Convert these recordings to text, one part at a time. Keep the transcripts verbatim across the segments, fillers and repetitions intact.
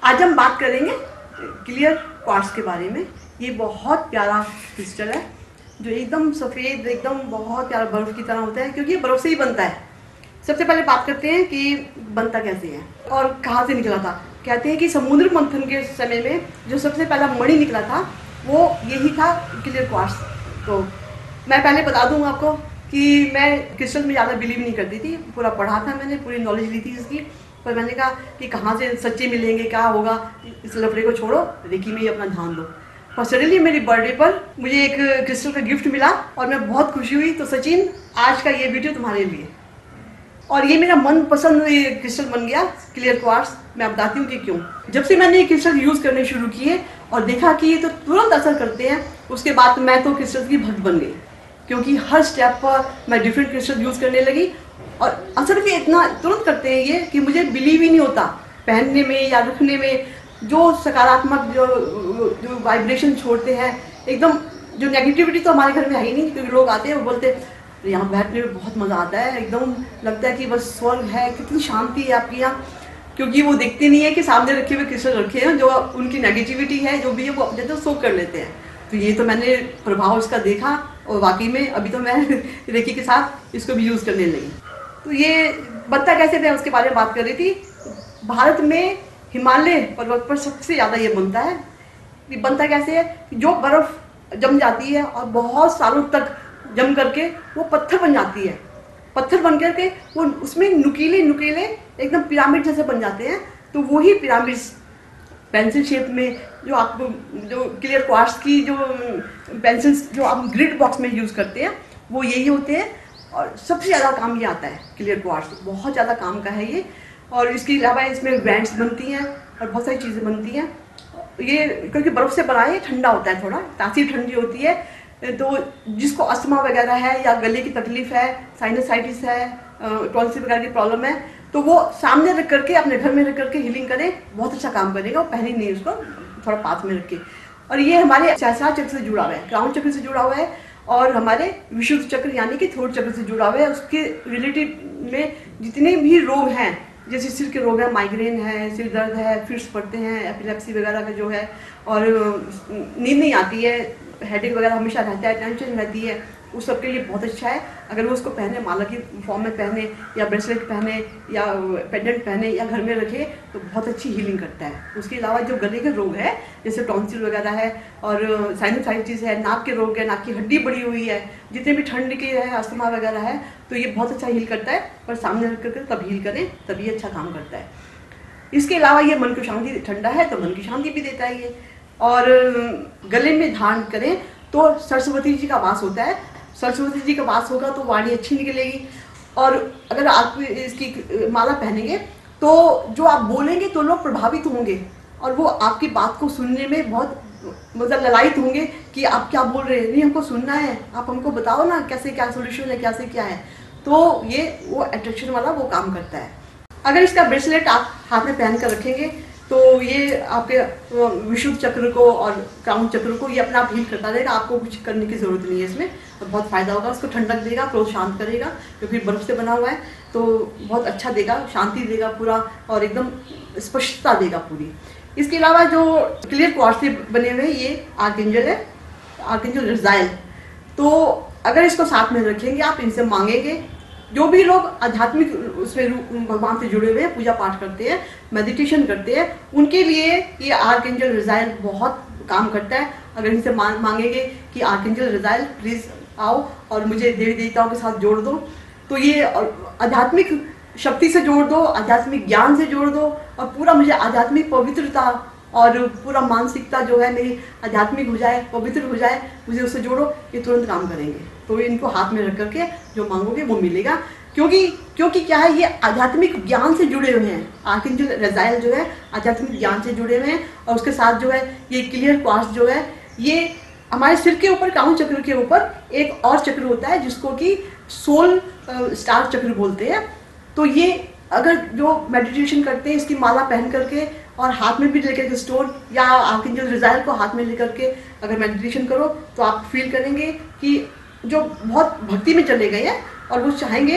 आज हम बात करेंगे क्लियर क्वार्ट्ज के बारे में। ये बहुत प्यारा क्रिस्टल है जो एकदम सफ़ेद, एकदम बहुत प्यारा बर्फ़ की तरह होता है, क्योंकि ये बर्फ़ से ही बनता है। सबसे पहले बात करते हैं कि बनता कैसे है और कहाँ से निकला था। कहते हैं कि समुद्र मंथन के समय में जो सबसे पहला मणि निकला था वो यही था, क्लियर क्वार्ट्ज। तो मैं पहले बता दूँ आपको कि मैं क्रिस्टल में ज़्यादा बिलीव नहीं करती थी। पूरा पढ़ा था मैंने, पूरी नॉलेज ली थी इसकी, पर मैंने कहा कि कहाँ से सच्चे मिलेंगे, क्या होगा, इस लफड़े को छोड़ो, रेकी में ही अपना ध्यान दो। और सडनली मेरी बर्थडे पर मुझे एक क्रिस्टल का गिफ्ट मिला और मैं बहुत खुशी हुई। तो सचिन, आज का ये वीडियो तुम्हारे लिए, और ये मेरा मनपसंद क्रिस्टल बन गया क्लियर क्वार्ट्ज। मैं बताती हूँ कि क्यों। जब से मैंने ये क्रिस्टल यूज़ करने शुरू किए और देखा कि ये तो तुरंत असर करते हैं, उसके बाद मैं तो क्रिस्टल की भक्त बन गई, क्योंकि हर स्टेप पर मैं डिफरेंट क्रिस्टल यूज़ करने लगी और असर भी इतना तुरंत करते हैं ये कि मुझे बिलीव ही नहीं होता। पहनने में या रखने में जो सकारात्मक जो जो वाइब्रेशन छोड़ते हैं, एकदम जो नेगेटिविटी तो हमारे घर में है ही नहीं, क्योंकि लोग आते हैं वो बोलते हैं यहाँ बैठने में बहुत मज़ा आता है, एकदम लगता है कि बस स्वर्ग है, कितनी शांति है आपके यहाँ। क्योंकि वो देखते नहीं है कि सामने रखे हुए क्रिस्टल रखे हैं, जो उनकी नेगेटिविटी है जो भी है वो अपने तो सोख कर लेते हैं। तो ये तो मैंने प्रभाव इसका देखा और वाकई में अभी तो मैं रेकी के साथ इसको भी यूज़ करने लगी। तो ये बनता कैसे थे उसके बारे में बात कर रही थी। भारत में हिमालय पर्वत पर सबसे ज़्यादा ये बनता है। ये बनता कैसे है कि जो बर्फ़ जम जाती है और बहुत सालों तक जम करके वो पत्थर बन जाती है, पत्थर बन करके वो उसमें नुकीले नुकीले एकदम पिरामिड जैसे बन जाते हैं। तो वही पिरामिड्स पेंसिल शेप में जो आप जो क्लियर क्वार्ट्ज की जो पेंसिल्स जो आप ग्रिड बॉक्स में यूज़ करते हैं वो यही होते हैं। और सबसे ज़्यादा काम ये आता है क्लियर क्वार्ट्ज, बहुत ज़्यादा काम का है ये। और इसके अलावा इसमें ग्रैंड्स बनती हैं और बहुत सारी चीज़ें बनती हैं। ये क्योंकि बर्फ़ से बना है, ठंडा होता है, थोड़ा तासीर ठंडी होती है। तो जिसको अस्थमा वगैरह है या गले की तकलीफ़ है, साइनसाइटिस है, टॉन्सिल वगैरह की प्रॉब्लम है, तो वो सामने रख करके अपने घर में रख करके हीलिंग करें, बहुत अच्छा काम करेगा। वो पहले नहीं, उसको थोड़ा पास में रख के। और ये हमारे सहस्रार चक्र से जुड़ा हुआ है, क्राउन चक्र से जुड़ा हुआ है, और हमारे विशुद्ध चक्र यानी कि थ्रोट चक्र से जुड़ा हुआ है। उसके रिलेटिव में जितने भी रोग हैं, जैसे सिर के रोग है, माइग्रेन है, सिर दर्द है, फिट्स पड़ते हैं, एपिलेप्सी वगैरह का जो है, और नींद नहीं आती है, हेडेक वगैरह हमेशा रहता है, टेंशन रहती है, उस सब के लिए बहुत अच्छा है। अगर वो उसको पहने, माला की फॉर्म में पहने या ब्रेसलेट पहने या पेंडेंट पहने या घर में रखे तो बहुत अच्छी हीलिंग करता है। उसके अलावा जो गले के रोग है, जैसे टॉन्सिल वगैरह है और साइनसाइटिस है, नाक के रोग है, नाक की हड्डी बड़ी हुई है, जितने भी ठंड के है, अस्थमा वगैरह है, तो ये बहुत अच्छा हील करता है। पर सामने रख करके तब हील करें, तभी अच्छा काम करता है। इसके अलावा ये मन को शांति, ठंडा है तो मन की शांति भी देता है ये। और गले में धारण करें तो सरस्वती जी का वास होता है, सरस्वती जी का वास होगा तो वाणी अच्छी निकलेगी। और अगर आप इसकी माला पहनेंगे तो जो आप बोलेंगे तो लोग प्रभावित होंगे और वो आपकी बात को सुनने में बहुत मतलब ललायित होंगे कि आप क्या बोल रहे हैं, नहीं हमको सुनना है, आप हमको बताओ ना कैसे क्या सोल्यूशन है, कैसे क्या है। तो ये वो अट्रैक्शन वाला वो काम करता है। अगर इसका ब्रेसलेट आप हाथ में पहन कर रखेंगे तो ये आपके विशुद्ध चक्र को और क्राउन चक्र को ये अपना आप हील करता रहेगा। आपको कुछ करने की ज़रूरत नहीं है इसमें, तो बहुत फ़ायदा होगा। उसको ठंडक देगा, क्रोध शांत करेगा, क्योंकि बर्फ़ से बना हुआ है, तो बहुत अच्छा देगा, शांति देगा पूरा, और एकदम स्पष्टता देगा पूरी। इसके अलावा जो क्लियर क्वार्ट्ज से बने हुए ये आर्कएंजल है, आर्कएंजल रज़ाइल। तो अगर इसको साथ में रखेंगे आप, इनसे मांगेंगे, जो भी लोग आध्यात्मिक उसमें भगवान से जुड़े हुए हैं, पूजा पाठ करते हैं, मेडिटेशन करते हैं, उनके लिए ये आर्कएंजल रज़ाइल बहुत काम करता है। अगर इनसे मांगेंगे कि आर्कएंजल रज़ाइल प्लीज़ आओ और मुझे देवी देवताओं के साथ जोड़ दो, तो ये आध्यात्मिक शक्ति से जोड़ दो, आध्यात्मिक ज्ञान से जोड़ दो, और पूरा मुझे आध्यात्मिक पवित्रता और पूरा मानसिकता जो है मेरी आध्यात्मिक हो जाए, पवित्र हो जाए, मुझे उससे जोड़ो, ये तुरंत काम करेंगे। तो इनको हाथ में रख करके जो मांगोगे वो मिलेगा, क्योंकि क्योंकि क्या है, ये आध्यात्मिक ज्ञान से जुड़े हुए हैं। आर्कएंजल रज़ाइल जो है आध्यात्मिक ज्ञान से जुड़े हुए हैं, और उसके साथ जो है ये क्लियर क्वार्ट्ज जो है, ये हमारे सिर के ऊपर, क्राउन चक्र के ऊपर एक और चक्र होता है जिसको कि सोल स्टार चक्र बोलते हैं। तो ये अगर जो मेडिटेशन करते हैं इसकी माला पहन करके और हाथ में भी लेकर के स्टोन या आर्कएंजल रज़ाइल को हाथ में लेकर के अगर मेडिटेशन करो, तो आप फील करेंगे कि जो बहुत भक्ति में चले गए हैं और वो चाहेंगे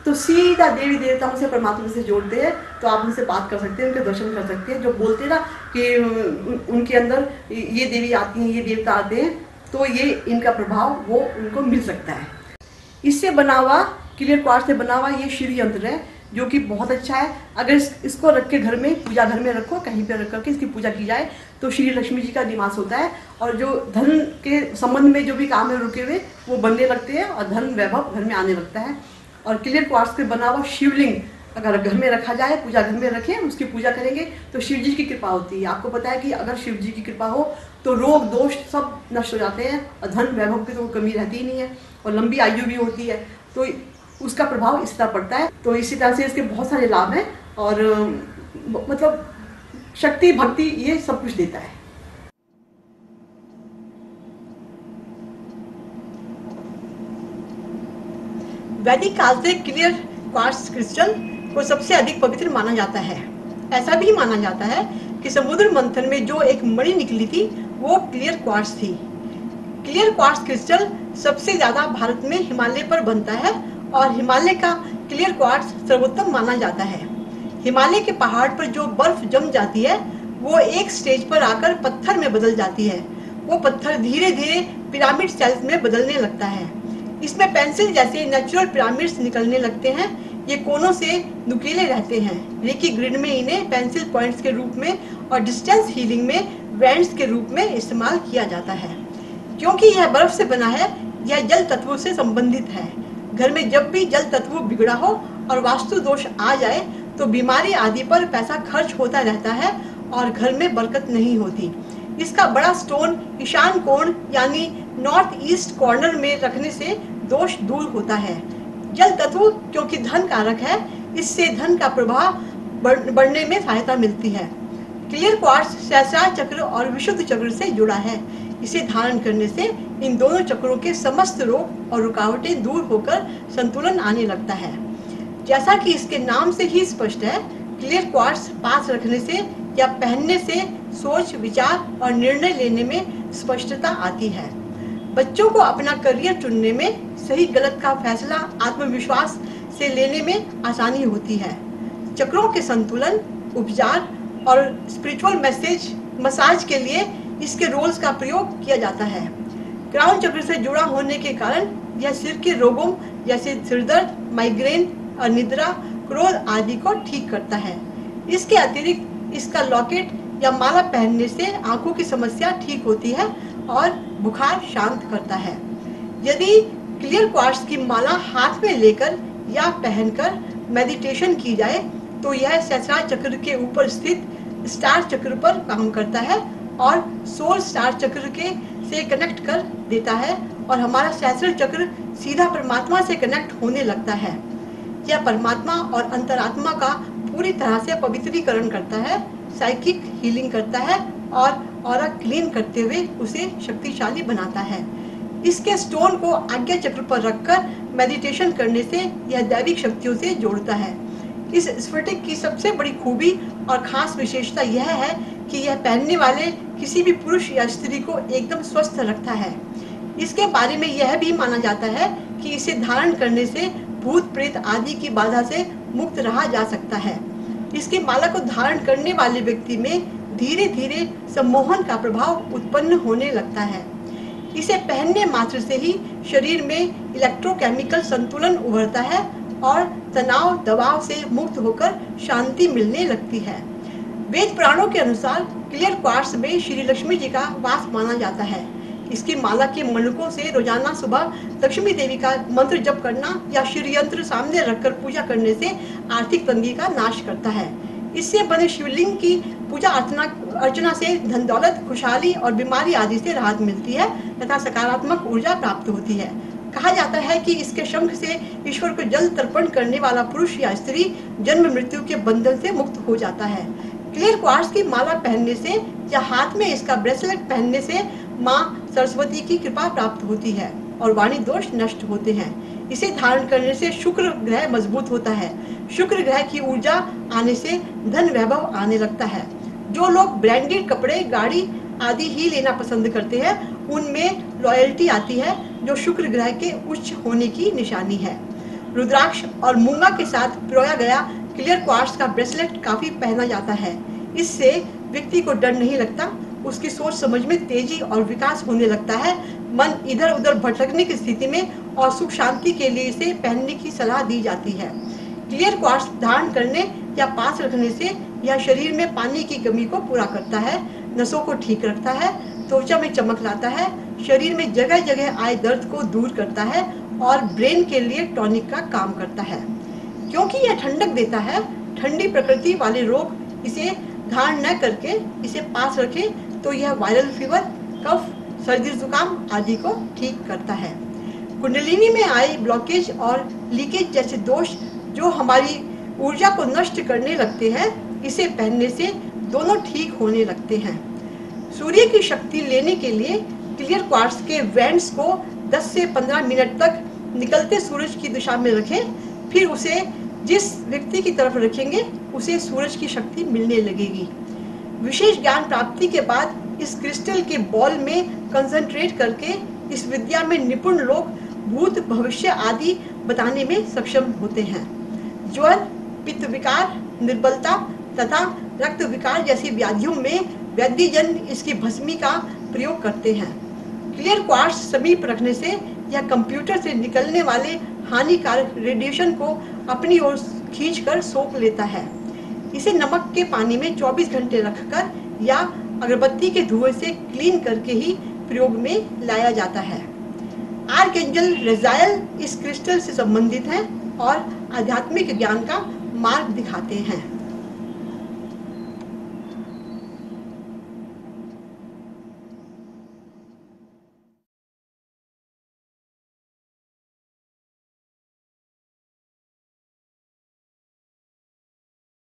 तो सीधा देवी देवताओं से परमात्मा से जोड़ते हैं, तो आप उनसे बात कर सकते हैं, उनके दर्शन कर सकते हैं। जो बोलते हैं ना कि उनके अंदर ये देवी आती हैं, ये देवता आते हैं, तो ये इनका प्रभाव वो उनको मिल सकता है। इससे बना हुआ, क्लियर क्वार्ट्ज से बना हुआ ये श्री यंत्र है, जो कि बहुत अच्छा है। अगर इस, इसको रख के घर में, पूजा घर में रखो, कहीं पे रख करके इसकी पूजा की जाए तो श्री लक्ष्मी जी का निवास होता है, और जो धन के संबंध में जो भी काम है रुके हुए वो बनने लगते हैं, और धन वैभव घर में आने लगता है। और क्लियर क्वार्ट्ज से बना हुआ शिवलिंग अगर घर में रखा जाए, पूजा घर में रखें, उसकी पूजा करेंगे तो शिव जी की कृपा होती है। आपको पता है कि अगर शिव जी की कृपा हो तो रोग दोष सब नष्ट हो जाते हैं, और धन वैभव की तो कमी रहती ही नहीं है, और लंबी आयु भी होती है, तो उसका प्रभाव इस तरह पड़ता है। तो इसी तरह से इसके बहुत सारे लाभ हैं, और मतलब शक्ति भक्ति ये सब कुछ देता है। वैदिक काल से क्लियर क्वार्ट्ज क्रिस्टल को सबसे अधिक पवित्र माना जाता है। ऐसा भी माना जाता है कि समुद्र मंथन में जो एक मणि निकली थी वो क्लियर क्वार्ट्ज थी। क्लियर क्वार्ट्ज क्रिस्टल सबसे ज्यादा भारत में हिमालय पर बनता है, और हिमालय का क्लियर क्वार्ट्ज सर्वोत्तम माना जाता है। हिमालय के पहाड़ पर जो बर्फ जम जाती है वो एक स्टेज पर आकर पत्थर में बदल जाती है। वो पत्थर धीरे धीरे पिरामिड सेल्स में बदलने लगता है। इसमें पेंसिल जैसे नेचुरल पिरामिड्स निकलने लगते हैं। ये कोनों से नुकीले रहते हैं। रेकी ग्रिड में इन्हें पेंसिल पॉइंट्स के रूप में और डिस्टेंस हीलिंग में बैंड्स के रूप में इस्तेमाल किया जाता है। क्योंकि यह बर्फ से बना है, यह जल तत्वों से संबंधित है। घर में जब भी जल तत्व बिगड़ा हो और वास्तु दोष आ जाए तो बीमारी आदि पर पैसा खर्च होता रहता है और घर में बरकत नहीं होती। इसका बड़ा स्टोन ईशान कोण यानी नॉर्थ ईस्ट कॉर्नर में रखने से दोष दूर होता है। जल तत्व क्योंकि धन कारक है, इससे धन का प्रभाव बढ़ने में सहायता मिलती है। क्लियर क्वार्ट्ज सहस्रार चक्र और विशुद्ध चक्र से जुड़ा है। इसे धारण करने से इन दोनों चक्रों के समस्त रोग और रुकावटें दूर होकर संतुलन आने लगता है। जैसा कि इसके नाम से ही स्पष्ट है, क्लियर क्वार्ट्ज पास रखने से या पहनने से सोच, विचार और निर्णय लेने में स्पष्टता आती है। बच्चों को अपना करियर चुनने में सही गलत का फैसला आत्मविश्वास से लेने में आसानी होती है। चक्रों के संतुलन, उपचार और स्पिरिचुअल मैसेज मसाज के लिए इसके रोल्स का प्रयोग किया जाता है। क्राउन चक्र से जुड़ा होने के कारण यह सिर के रोगों जैसे सिरदर्द, माइग्रेन, अनिद्रा, क्रोध आदि को ठीक करता है। इसके अतिरिक्त इसका लॉकेट या माला पहनने से आंखों की समस्या ठीक होती है और बुखार शांत करता है। यदि क्लियर क्वार्ट्ज की माला हाथ में लेकर या पहनकर मेडिटेशन की जाए तो यह सहस्रार चक्र के ऊपर स्थित स्टार चक्र पर काम करता है और सोल स्टार चक्र के से कनेक्ट कर देता है, और हमारा सहस्रार चक्र सीधा परमात्मा से कनेक्ट होने लगता है। यह परमात्मा और अंतरात्मा का पूरी तरह से पवित्रीकरण करता है, साइकिक हीलिंग करता है और ऑरा क्लीन करते हुए उसे शक्तिशाली बनाता है। इसके स्टोन को आज्ञा चक्र पर रखकर मेडिटेशन करने से यह दैविक शक्तियों से जोड़ता है। इस स्फटिक की सबसे बड़ी खूबी और खास विशेषता यह है कि यह पहनने वाले किसी भी पुरुष या स्त्री को एकदम स्वस्थ रखता है। इसके बारे में यह भी माना जाता है कि इसे धारण करने से भूत प्रेत आदि की बाधा से मुक्त रहा जा सकता है। इसकी माला को धारण करने वाले व्यक्ति में धीरे धीरे सम्मोहन का प्रभाव उत्पन्न होने लगता है। इसे पहनने मात्र से ही शरीर में इलेक्ट्रोकेमिकल संतुलन उभरता है और तनाव दबाव से मुक्त होकर शांति मिलने लगती है। वेद पुराणों के अनुसार क्लियर क्वार्ट्ज में श्री लक्ष्मी जी का वास माना जाता है। इसकी माला के मणकों से रोजाना सुबह लक्ष्मी देवी का मंत्र जप करना या श्री यंत्र सामने रखकर पूजा करने से आर्थिक तंगी का नाश करता है। इससे बने शिवलिंग की पूजा अर्चना अर्चना से धन दौलत, खुशहाली और बीमारी आदि से राहत मिलती है तथा सकारात्मक ऊर्जा प्राप्त होती है। कहा जाता है कि इसके शंख से ईश्वर को जल तर्पण करने वाला पुरुष या स्त्री जन्म मृत्यु के बंधन से मुक्त हो जाता है। क्लियर क्वार्ट्ज की माला पहनने से या हाथ में इसका ब्रेसलेट पहनने से माँ सरस्वती की कृपा प्राप्त होती है और वाणी दोष नष्ट होते हैं। इसे धारण करने से शुक्र ग्रह मजबूत होता है। शुक्र ग्रह की ऊर्जा आने से धन वैभव आने लगता है। जो लोग ब्रांडेड कपड़े, गाड़ी आदि ही लेना पसंद करते हैं उनमें लॉयल्टी आती है, जो शुक्र ग्रह के उच्च होने की निशानी है। रुद्राक्ष और मूंगा के साथ पिरोया गया क्लियर क्वार्ट्ज का ब्रेसलेट काफ़ी पहना जाता है। इससे व्यक्ति को डर नहीं लगता, उसकी सोच समझ में तेजी और विकास होने लगता है। मन इधर उधर भटकने की स्थिति में और सुख शांति के लिए इसे पहनने की सलाह दी जाती है। क्लियर क्वार्ट्ज धारण करने या पास रखने से यह शरीर में पानी की कमी को पूरा करता है, नसों को ठीक रखता है, त्वचा में चमक लाता है, शरीर में जगह जगह आए दर्द को दूर करता है और ब्रेन के लिए टॉनिक का काम करता है। क्योंकि यह ठंडक देता है, ठंडी प्रकृति वाले लोग इसे धारण न करके इसे पास रखें तो यह वायरल फीवर, कफ, सर्दी जुकाम आदि को ठीक करता है। कुंडलिनी में आए ब्लॉकेज और लीकेज जैसे दोष जो हमारी ऊर्जा को नष्ट करने लगते हैं, इसे पहनने से दोनों ठीक होने लगते हैं। सूर्य की शक्ति लेने के लिए क्लियर क्वार्ट्ज के वेंट्स को दस से पंद्रह मिनट तक निकलते सूरज की दिशा में रखें। फिर उसे जिस व्यक्ति की तरफ रखेंगे उसे सूरज की शक्ति मिलने लगेगी। विशेष ज्ञान प्राप्ति के बाद इस क्रिस्टल के बॉल में कंसंट्रेट करके इस विद्या में निपुण लोग भूत भविष्य आदि बताने में सक्षम होते हैं। ज्वर, पित्त विकार, निर्बलता तथा रक्त विकार जैसी व्याधियों में वैद्यजन इसकी भस्मी का प्रयोग करते हैं। क्लियर क्वार्ट्ज समीप रखने से यह कंप्यूटर से निकलने वाले हानिकारक रेडिएशन को अपनी ओर खींचकर सोख लेता है। इसे नमक के पानी में चौबीस घंटे रखकर या अगरबत्ती के धुएं से क्लीन करके ही प्रयोग में लाया जाता है। आर्कएंजल रेजायल इस क्रिस्टल से संबंधित हैं और आध्यात्मिक ज्ञान का मार्ग दिखाते हैं।